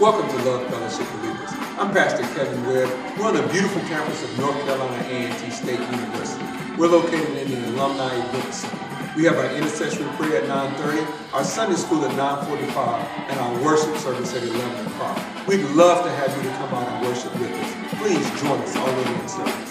Welcome to Love Fellowship Believers. I'm Pastor Kevin Webb. We're on the beautiful campus of North Carolina A&T State University. We're located in the Alumni Event Center. We have our intercessory prayer at 9:30, our Sunday school at 9:45, and our worship service at 11 o'clock. We'd love to have you to come out and worship with us. Please join us already in service.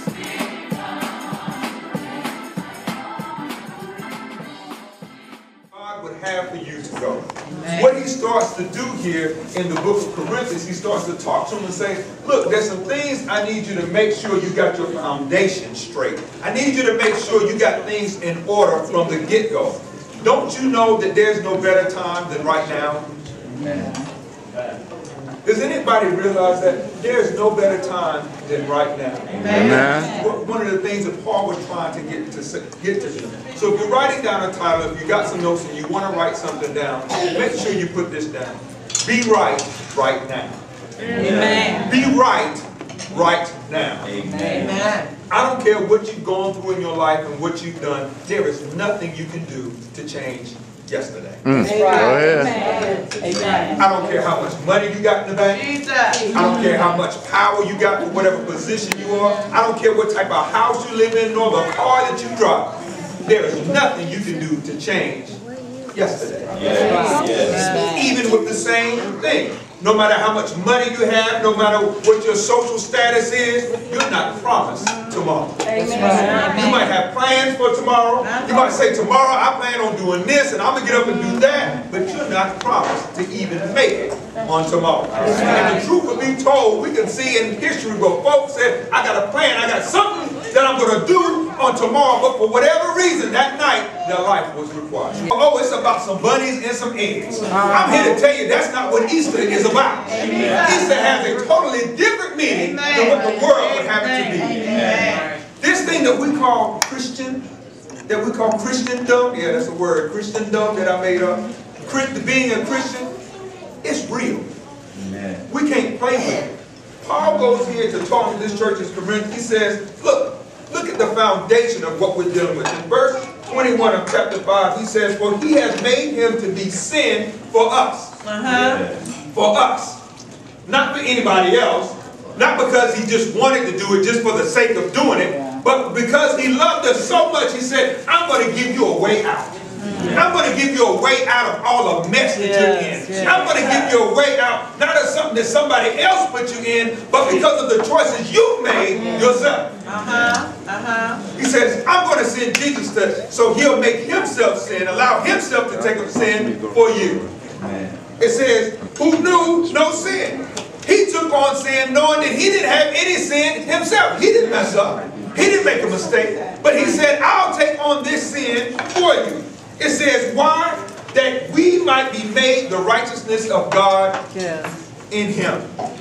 Would have for you to go. Amen. What he starts to do here in the book of Corinthians, he starts to talk to them and say, look, there's some things I need you to make sure you got your foundation straight. I need you to make sure you got things in order from the get-go. Don't you know that there's no better time than right now? Amen. Does anybody realize that there's no better time than right now? Amen. One of the things that Paul was trying to get to you. So if you're writing down a title, if you got some notes and you want to write something down, make sure you put this down. Be right now. Amen. Be right now. Amen. I don't care what you've gone through in your life and what you've done. There is nothing you can do to change yesterday. That's right. Amen. Amen. I don't care how much money you got in the bank. I don't care how much power you got for whatever position you are. I don't care what type of house you live in nor the car that you drive. There is nothing you can do to change yesterday. Yes. Even with the same thing. No matter how much money you have, no matter what your social status is, you're not promised tomorrow. Amen. You might have plans for tomorrow. You might say, tomorrow I plan on doing this and I'm going to get up and do that. But you're not promised to even make it on tomorrow. And the truth will be told, we can see in history where folks said, I got a plan, I got something that I'm going to do on tomorrow. But for whatever reason, that night, their life was required. Oh, it's about some bunnies and some eggs. I'm here to tell you that's not what Easter is about. Amen. Easter has a totally different meaning than what the world would have it to be. Amen. This thing that we call Christendom, yeah, that's a word, Christendom that I made up. Being a Christian, it's real. Amen. We can't play with it. Paul goes here to talk to this church in Corinth. He says, look at the foundation of what we're dealing with. In verse 21 of chapter 5, he says, for he has made him to be sin for us. For us. Not for anybody else. Not because he just wanted to do it just for the sake of doing it. But because he loved us so much, he said, I'm going to give you a way out. I'm going to give you a way out of all the mess that you're in. I'm going to give you a way out, not as something that somebody else put you in, but because of the choices you made yourself. He says, I'm going to send Jesus so he'll make himself sin, allow himself to take up sin for you. It says, who knew no sin. He took on sin knowing that he didn't have any sin himself. He didn't mess up. He didn't make a mistake. But he said, I'll take on this sin for you. It says, why? That we might be made the righteousness of God in him.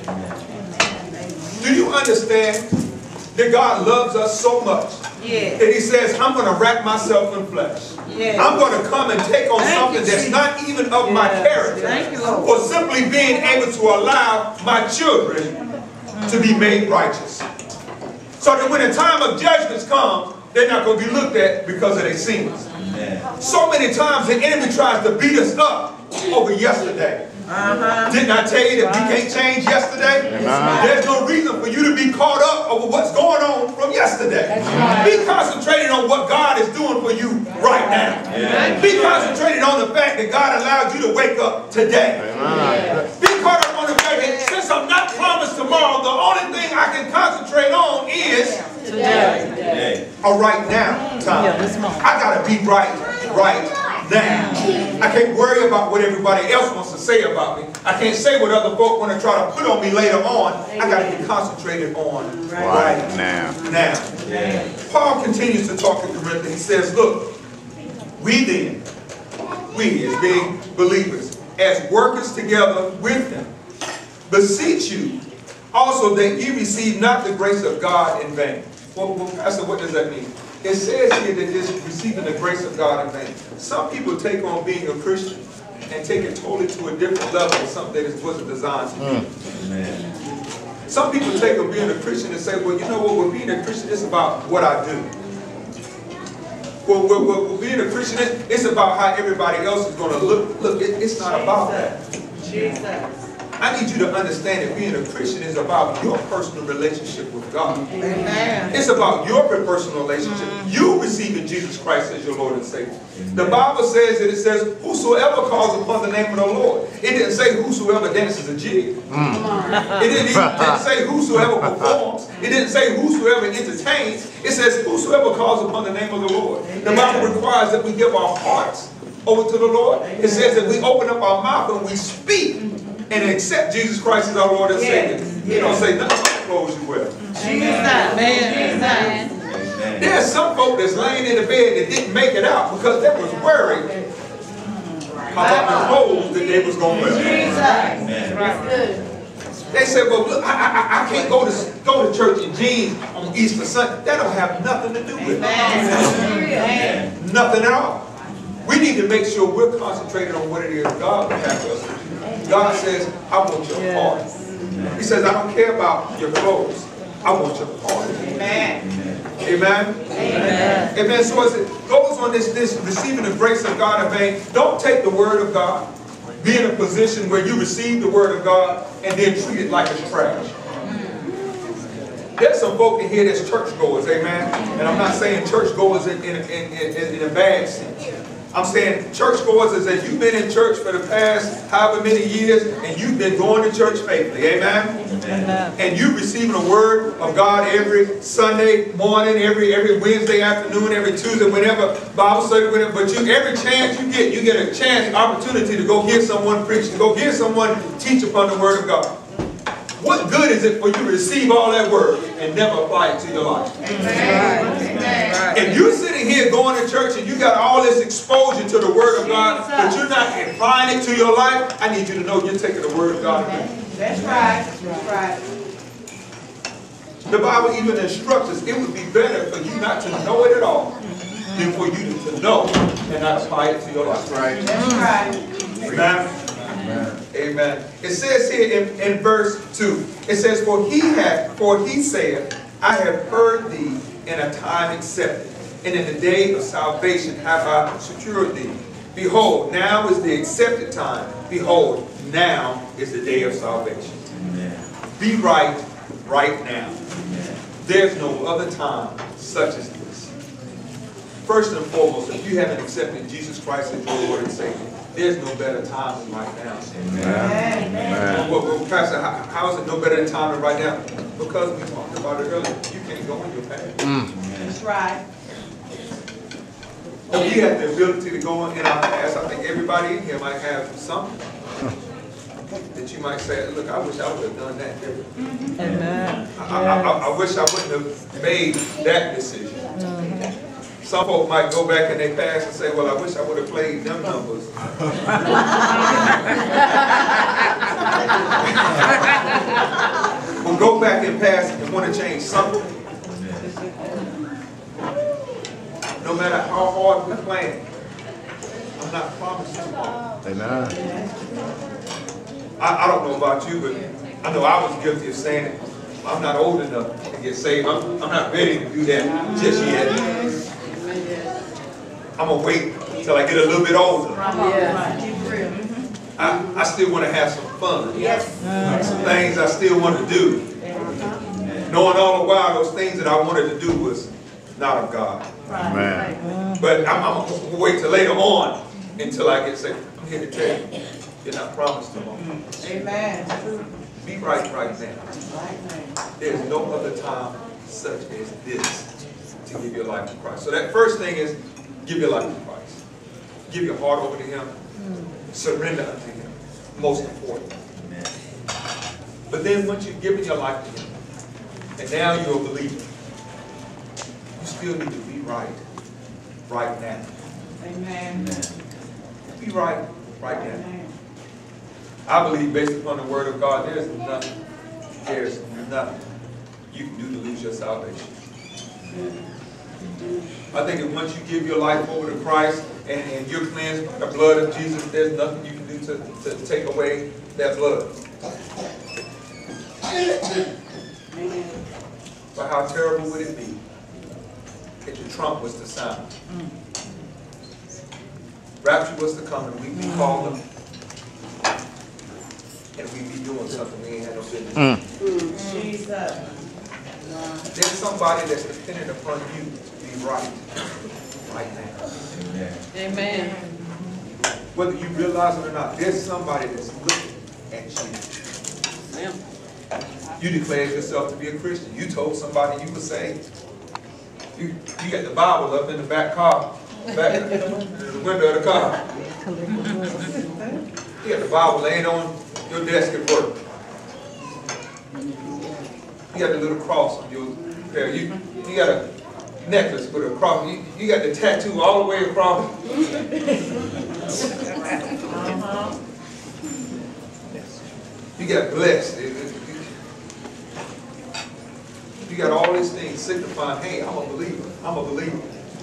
Do you understand that God loves us so much that he says, I'm going to wrap myself in flesh. I'm going to come and take on something that's not even of my character. Or simply being able to allow my children to be made righteous. So that when the time of judgments come, they're not going to be looked at because of their sins. So many times the enemy tries to beat us up over yesterday. Didn't I tell you that we can't change yesterday? There's no reason for you to be caught up over what's going on from yesterday. Be concentrated on what God is doing for you right now. Be concentrated on the fact that God allowed you to wake up today. Be caught up on the fact that since I'm not promised tomorrow, the only thing I can concentrate on is today. A right now time. I got to be right now. I can't worry about what everybody else wants to say about me. I can't say what other folk want to try to put on me later on. I got to be concentrated on right now. Paul continues to talk to Corinthians. He says, look, we as being believers, as workers together with him, beseech you also that ye receive not the grace of God in vain. Well, Pastor, what does that mean? It says here that it's receiving the grace of God in vain. Some people take on being a Christian and take it totally to a different level of something that it wasn't designed to be. Some people take on being a Christian and say, well, you know what, being a Christian is about what I do. Well, being a Christian, it's about how everybody else is going to look. Look, it's not about that. Jesus. I need you to understand that being a Christian is about your personal relationship with God. Amen. It's about your personal relationship. You receiving Jesus Christ as your Lord and Savior. The Bible says that it says, whosoever calls upon the name of the Lord. It didn't say whosoever dances a jig. It didn't say whosoever performs. It didn't say whosoever entertains. It says whosoever calls upon the name of the Lord. The Bible requires that we give our hearts over to the Lord. It says that we open up our mouth and we speak and accept Jesus Christ as our Lord and Savior. He don't say nothing about the clothes you wear. Amen. There's some folk that's laying in the bed that didn't make it out because they was worried about the clothes that they was going to wear. They said, well, look, I can't go to church in jeans on Easter Sunday. That don't have nothing to do with it. Nothing at all. We need to make sure we're concentrated on what it is God would have us to do. God says, I want your heart. He says, I don't care about your clothes. I want your heart. Amen. Amen. Amen. Amen. So as it goes on this receiving the grace of God in vain, don't take the word of God, be in a position where you receive the word of God and then treat it like it's trash. There's some folk in here that's churchgoers, amen. And I'm not saying churchgoers in a bad sense. I'm saying churchgoers is that you've been in church for the past however many years and you've been going to church faithfully. Amen? Amen. And you receiving a word of God every Sunday morning, every Wednesday afternoon, every Tuesday, whenever Bible study, whenever. But every chance you get a chance, opportunity to go hear someone preach, to go hear someone teach upon the word of God. What good is it for you to receive all that word and never apply it to your life? Amen. Amen. If you're sitting here going to church and you got all this exposure to the word of God, but you're not applying it to your life, I need you to know you're taking the word of God. That's right. That's right. The Bible even instructs us it would be better for you not to know it at all than for you to know and not apply it to your life. That's right. That's right. Amen. Amen. Amen. It says here in verse 2, it says, For he saith, I have heard thee in a time accepted, and in the day of salvation have I secured thee. Behold, now is the accepted time. Behold, now is the day of salvation. Amen. Be right now. Amen. There's no other time such as this. First and foremost, if you haven't accepted Jesus Christ as your Lord and Savior, there's no better time than right now. Amen. Amen. Well, Pastor, how is it no better time than right now? Because we talked about it earlier. You can't go in your past. That's right. If we have the ability to go in our past, I think everybody in here might have something that you might say, look, I wish I would have done that different. Amen. I wish I wouldn't have made that decision. Some folks might go back in their past and say, well, I wish I would have played them numbers. We'll go back in past and want to change something. No matter how hard we plan, I'm not promised tomorrow. Amen. I don't know about you, but I know I was guilty of saying it. I'm not old enough to get saved. I'm not ready to do that just yet. I'm going to wait until I get a little bit older. I still want to have some fun. Some things I still want to do. Knowing all the while those things that I wanted to do was not of God. But I'm going to wait till later on until I get saved. I'm here to tell you, you're not promised tomorrow. Amen. Be right now. There's no other time such as this to give your life to Christ. So that first thing is, give your life to Christ. Give your heart over to Him. Surrender unto Him. Most important. Amen. But then once you've given your life to Him, and now you're a believer, you still need to be right now. Amen. Be right now. I believe based upon the Word of God, there's nothing you can do to lose your salvation. I think that once you give your life over to Christ and you're cleansed by the blood of Jesus, there's nothing you can do to take away that blood. But how terrible would it be if the trump was to sound? Rapture was to come and we'd be called up and we'd be doing There's somebody that's dependent upon you to be right now. Amen. Whether you realize it or not, there's somebody that's looking at you. You declared yourself to be a Christian. You told somebody you were saved. You got the Bible up in the back car, back in the window of the car. You got the Bible laying on your desk at work. You got the little cross on your hair. You got a necklace with a cross. You got the tattoo all the way across. You got blessed. You got all these things signifying, hey, I'm a believer. I'm a believer.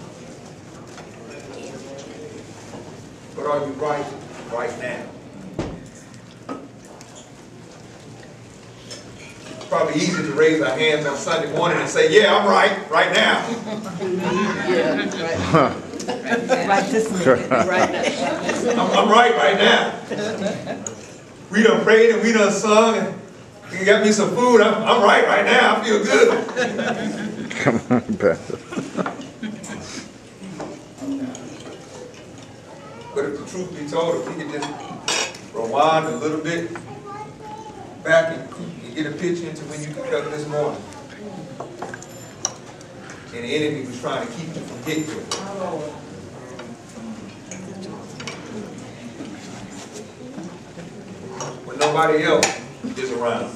But are you right now? It's probably easy to raise our hands on Sunday morning and say, yeah, I'm right now. Right this minute. Right now. I'm right now. We done prayed and we done sung and you got me some food. I'm right now. I feel good. Come on, Pastor. But if the truth be told, if we could just rewind a little bit back and get a picture into when you got up this morning, and the enemy was trying to keep you from getting to it. When nobody else is around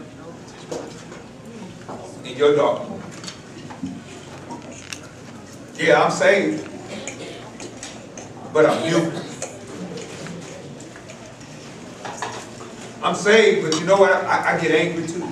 in your darkness. Yeah, I'm saved, but I'm new. I'm saved, but you know what? I get angry too.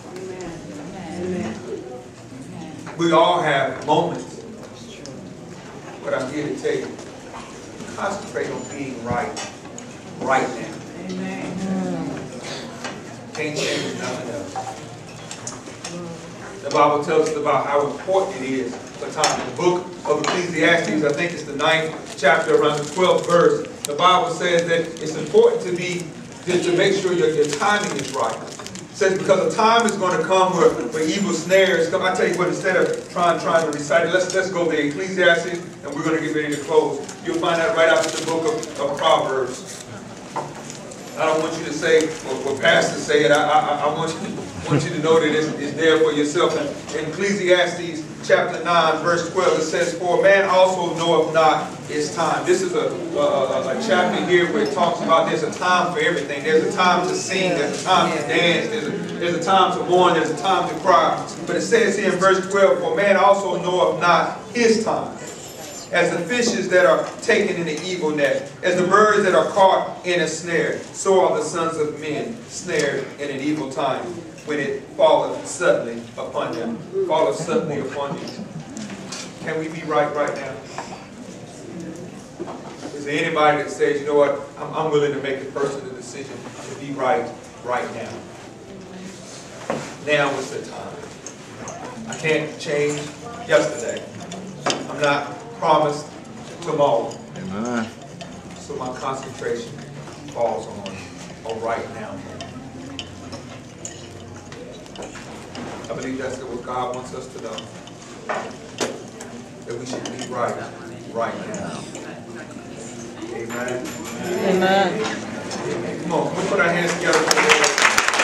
Amen. We all have moments, but I'm here to tell you, concentrate on being right now. Amen. Can't change nothing else. The Bible tells us about how important it is for time. In the book of Ecclesiastes, I think it's the 9th chapter, around the 12th verse, the Bible says that it's important to make sure your timing is right. It says because a time is going to come where evil snares come. I tell you what, instead of trying to recite it, let's go there. Ecclesiastes, and we're going to get ready to close. You'll find that right after the book of Proverbs. I don't want you to say what pastors say it. I want you to know that it's there for yourself. In Ecclesiastes chapter 9, verse 12, it says, "For man also knoweth not his time." This is a chapter here where it talks about there's a time for everything. There's a time to sing, there's a time to dance, there's a time to mourn, there's a time to cry. But it says here in verse 12, "For man also knoweth not his time. As the fishes that are taken in the evil net, as the birds that are caught in a snare, so are the sons of men snared in an evil time, when it falleth suddenly upon them." Falleth suddenly upon you. Can we be right now? Is there anybody that says, you know what, I'm willing to make a personal decision to be right now? Now is the time. I can't change yesterday. I'm not promised tomorrow. Amen. So my concentration falls on right now. I believe that's what God wants us to know. That we should be right now. Amen. Amen. Come on, let's put our hands together for the Lord.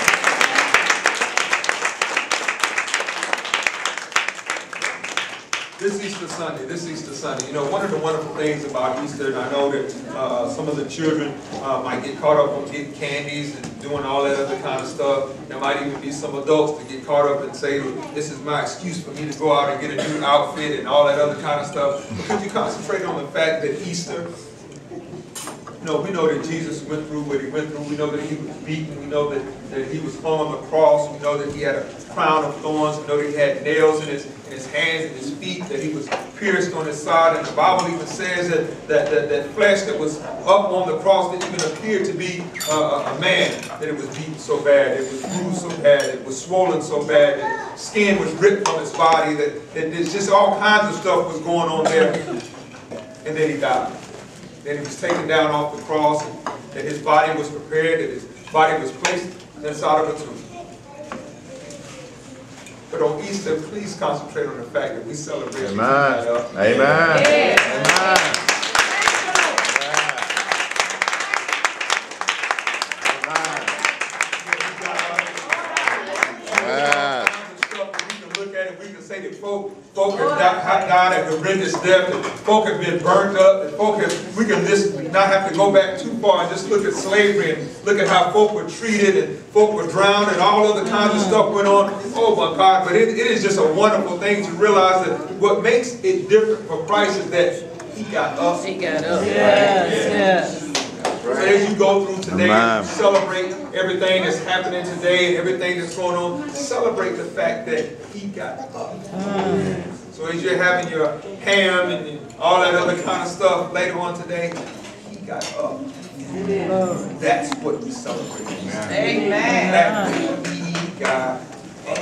This Easter Sunday, you know, one of the wonderful things about Easter, and I know that some of the children might get caught up on getting candies and doing all that other kind of stuff. There might even be some adults that get caught up and say, this is my excuse for me to go out and get a new outfit and all that other kind of stuff. But could you concentrate on the fact that Easter, you know, we know that Jesus went through what he went through. We know that he was beaten. We know that he was hung on the cross. We know that he had a crown of thorns. We know that he had nails in his hands and his feet, that he was pierced on his side. And the Bible even says that flesh that was up on the cross that even appeared to be a man, that it was beaten so bad, it was bruised so bad, it was swollen so bad, that skin was ripped from his body, that there's just all kinds of stuff was going on there. And then he died. Then he was taken down off the cross, and that his body was prepared, that his body was placed inside of a tomb. But on Easter, please concentrate on the fact that we celebrate you. Amen. Amen. Amen. Amen. We can say that folk have died a horrendous death, that folk have been burnt up, that we can just not have to go back too far and just look at slavery and look at how folk were treated and folk were drowned and all other kinds of stuff went on. Oh my God, but it is just a wonderful thing to realize that what makes it different for Christ is that He got up. He got up. Yes, yes. So as you go through today, you celebrate everything that's happening today and everything that's going on. Celebrate the fact that He got up. So as you're having your ham and all that other kind of stuff later on today, He got up. That's what we celebrate. Amen. That He got up.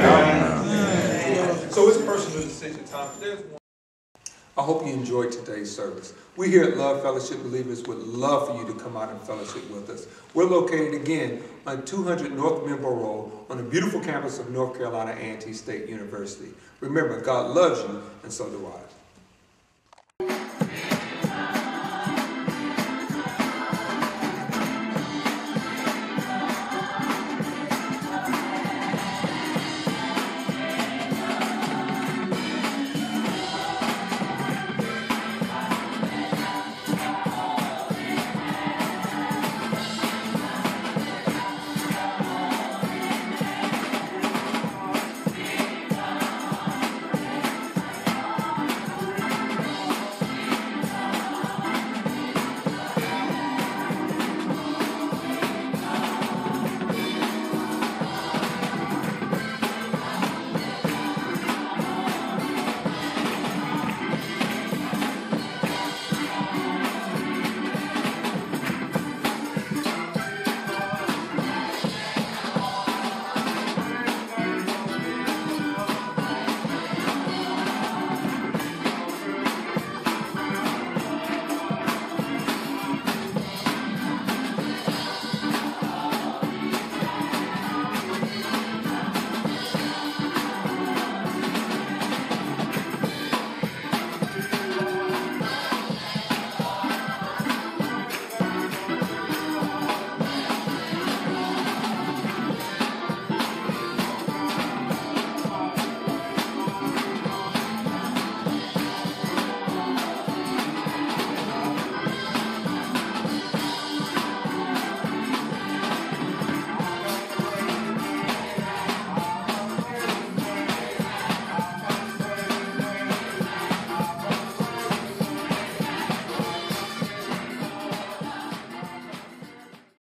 So it's personal decision time. There's one. I hope you enjoyed today's service. We here at Love Fellowship Believers would love for you to come out and fellowship with us. We're located again on 200 North Minbo Road on the beautiful campus of North Carolina A&T State University. Remember, God loves you, and so do I.